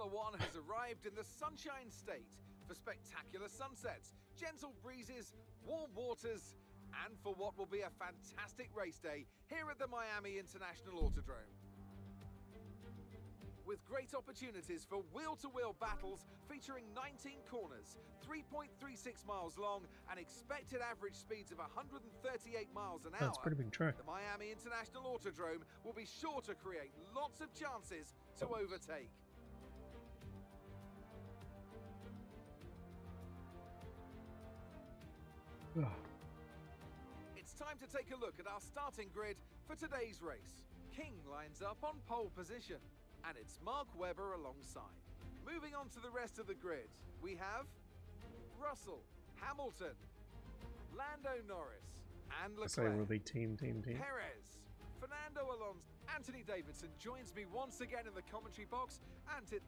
One has arrived in the Sunshine State for spectacular sunsets, gentle breezes, warm waters, and for what will be a fantastic race day here at the Miami International Autodrome. With great opportunities for wheel-to-wheel battles featuring 19 corners, 3.36 miles long, and expected average speeds of 138 miles an hour. That's a pretty big track. The Miami International Autodrome will be sure to create lots of chances to overtake. It's time to take a look at our starting grid for today's race. King lines up on pole position, and it's Mark Webber alongside. Moving on to the rest of the grid, we have Russell, Hamilton, Lando Norris, and Leclerc. So will be team. Perez, Fernando Alonso. Anthony Davidson joins me once again in the commentary box, and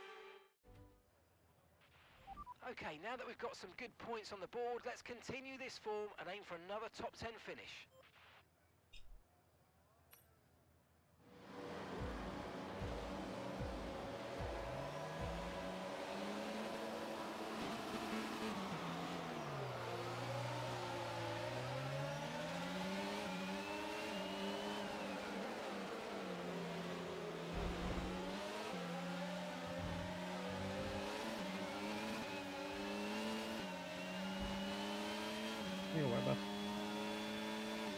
Okay, now that we've got some good points on the board, let's continue this form and aim for another top 10 finish. Webber.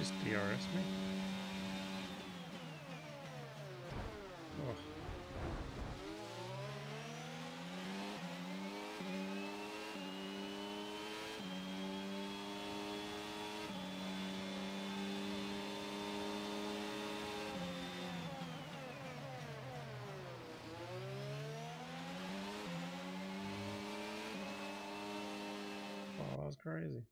just DRS me? Oh. Oh, that was crazy.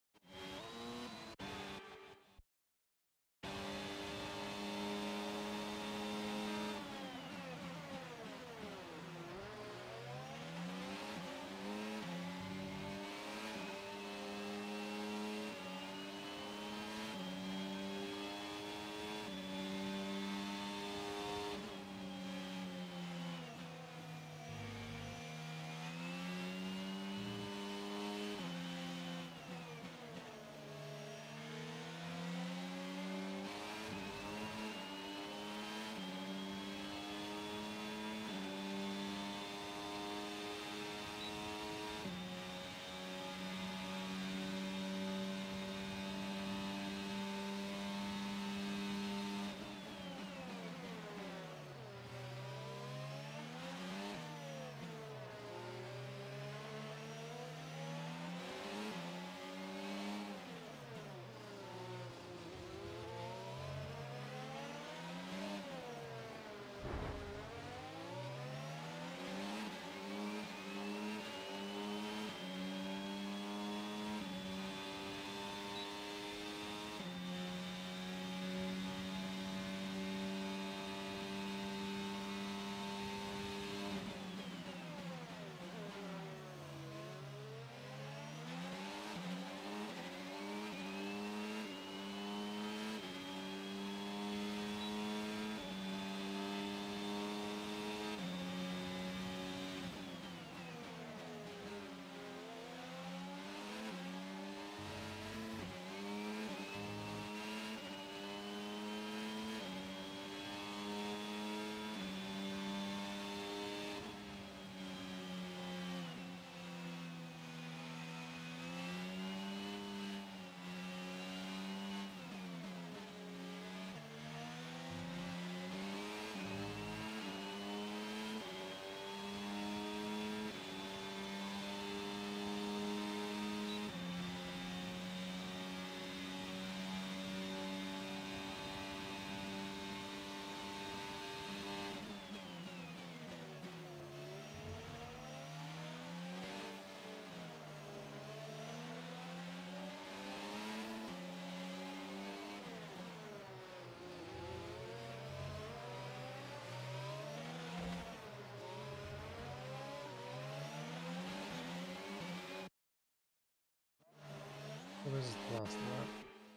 Well, this is the last lap.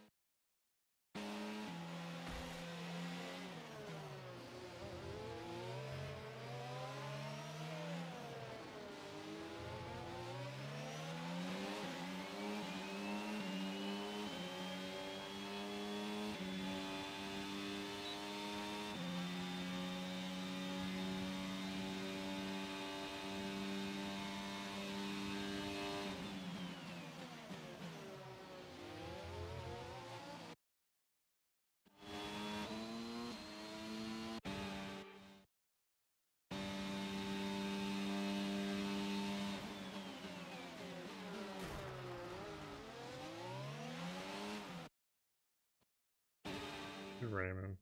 Raymond.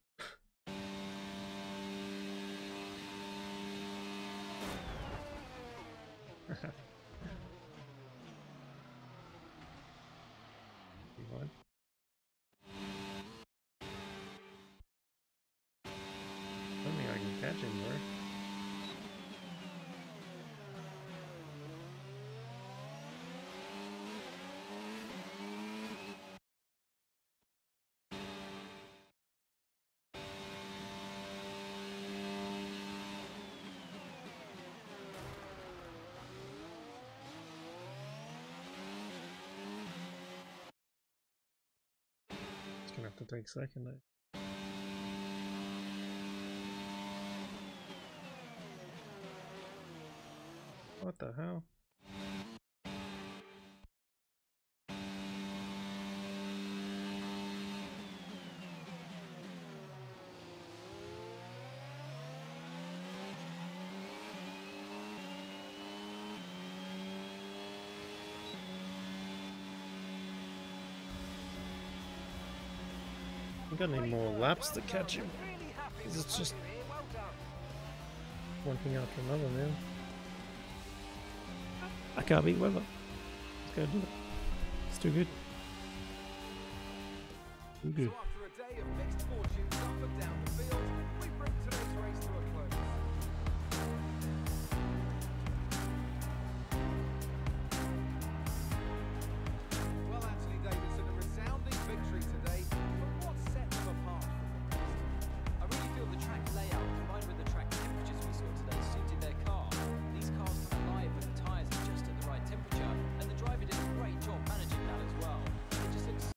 What? I don't think I can catch him there. It's gonna have to take second. What the hell? I'm gonna need more laps to catch him. Really happy 'Cause with it's just podium here. Well done. one thing after another now. I can't beat weather. Let's go do it. It's too good. Too good. So